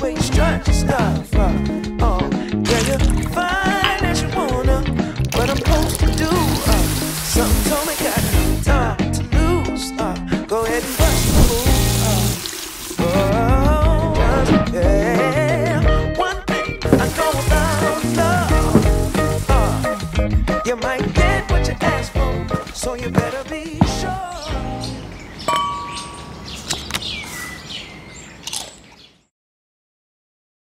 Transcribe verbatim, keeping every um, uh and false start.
way you strut your stuff. Uh, oh, yeah, you're fine as you wanna. What I'm supposed to do? Uh, something told me got time to lose. Uh, go ahead and bust the move. Uh, oh, yeah. One thing I know about love. Uh, you might get what you ask for, so you better be sure.